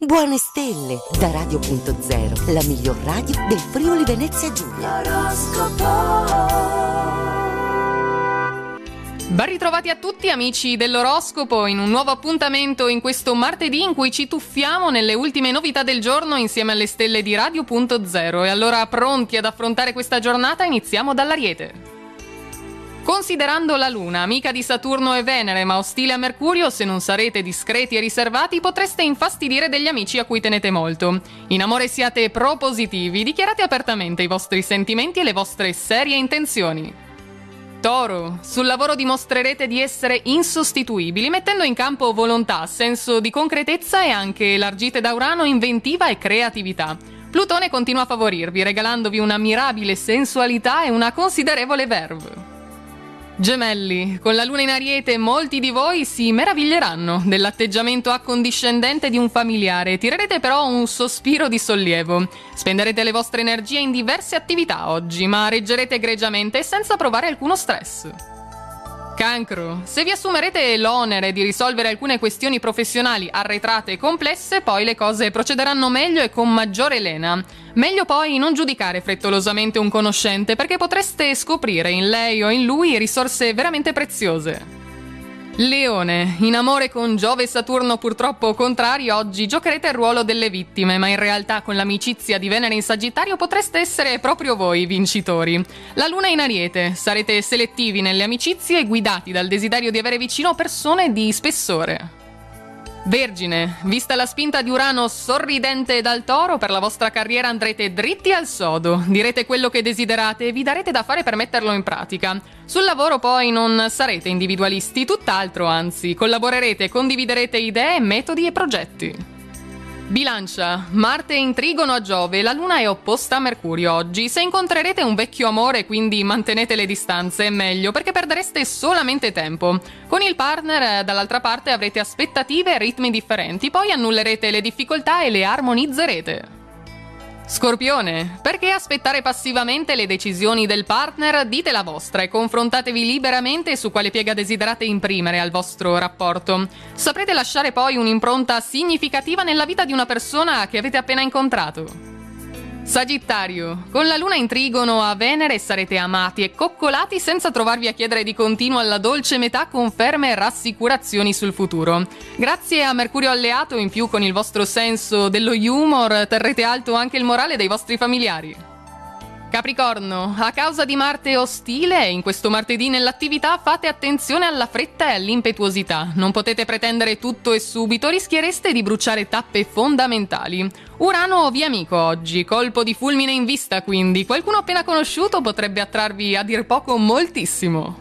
Buone stelle da Radio.0, la miglior radio del Friuli Venezia Giulia. Ben ritrovati a tutti amici dell'oroscopo in un nuovo appuntamento in questo martedì in cui ci tuffiamo nelle ultime novità del giorno insieme alle stelle di Radio.0. E allora, pronti ad affrontare questa giornata, iniziamo dall'Ariete. Considerando la Luna, amica di Saturno e Venere, ma ostile a Mercurio, se non sarete discreti e riservati potreste infastidire degli amici a cui tenete molto. In amore siate propositivi, dichiarate apertamente i vostri sentimenti e le vostre serie intenzioni. Toro, sul lavoro dimostrerete di essere insostituibili, mettendo in campo volontà, senso di concretezza e anche elargite da Urano inventiva e creatività. Plutone continua a favorirvi, regalandovi una mirabile sensualità e una considerevole verve. Gemelli, con la Luna in Ariete molti di voi si meraviglieranno dell'atteggiamento accondiscendente di un familiare, tirerete però un sospiro di sollievo. Spenderete le vostre energie in diverse attività oggi, ma reggerete egregiamente e senza provare alcuno stress. Cancro, se vi assumerete l'onere di risolvere alcune questioni professionali arretrate e complesse, poi le cose procederanno meglio e con maggiore lena. Meglio poi non giudicare frettolosamente un conoscente, perché potreste scoprire in lei o in lui risorse veramente preziose. Leone, in amore con Giove e Saturno purtroppo contrari, oggi giocherete il ruolo delle vittime, ma in realtà con l'amicizia di Venere in Sagittario potreste essere proprio voi i vincitori. La Luna in Ariete, sarete selettivi nelle amicizie e guidati dal desiderio di avere vicino persone di spessore. Vergine, vista la spinta di Urano sorridente dal Toro, per la vostra carriera andrete dritti al sodo, direte quello che desiderate e vi darete da fare per metterlo in pratica. Sul lavoro poi non sarete individualisti, tutt'altro anzi, collaborerete, condividerete idee, metodi e progetti. Bilancia, Marte in trigono a Giove e la Luna è opposta a Mercurio oggi. Se incontrerete un vecchio amore, quindi mantenete le distanze, è meglio, perché perdereste solamente tempo. Con il partner, dall'altra parte, avrete aspettative e ritmi differenti, poi annullerete le difficoltà e le armonizzerete. Scorpione, perché aspettare passivamente le decisioni del partner? Dite la vostra e confrontatevi liberamente su quale piega desiderate imprimere al vostro rapporto. Saprete lasciare poi un'impronta significativa nella vita di una persona che avete appena incontrato. Sagittario, con la Luna in trigono a Venere sarete amati e coccolati senza trovarvi a chiedere di continuo alla dolce metà conferme e rassicurazioni sul futuro. Grazie a Mercurio alleato, in più con il vostro senso dello humor, terrete alto anche il morale dei vostri familiari. Capricorno, a causa di Marte ostile, in questo martedì nell'attività fate attenzione alla fretta e all'impetuosità. Non potete pretendere tutto e subito, rischiereste di bruciare tappe fondamentali. Urano vi amico oggi, colpo di fulmine in vista quindi. Qualcuno appena conosciuto potrebbe attrarvi a dir poco moltissimo.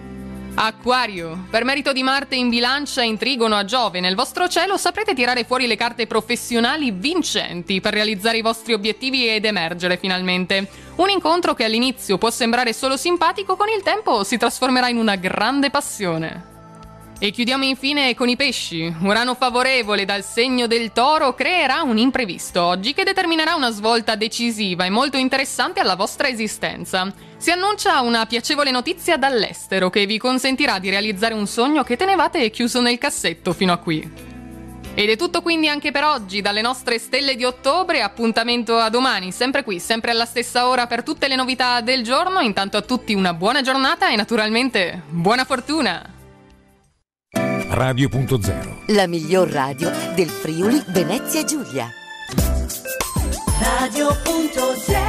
Acquario, per merito di Marte in Bilancia in trigono a Giove nel vostro cielo saprete tirare fuori le carte professionali vincenti per realizzare i vostri obiettivi ed emergere finalmente. Un incontro che all'inizio può sembrare solo simpatico, con il tempo si trasformerà in una grande passione. E chiudiamo infine con i pesci. Urano favorevole dal segno del Toro creerà un imprevisto oggi che determinerà una svolta decisiva e molto interessante alla vostra esistenza. Si annuncia una piacevole notizia dall'estero che vi consentirà di realizzare un sogno che tenevate chiuso nel cassetto fino a qui. Ed è tutto quindi anche per oggi dalle nostre stelle di ottobre. Appuntamento a domani, sempre qui, sempre alla stessa ora per tutte le novità del giorno. Intanto a tutti una buona giornata e naturalmente buona fortuna! Radio.0, la miglior radio del Friuli Venezia Giulia. Radio.0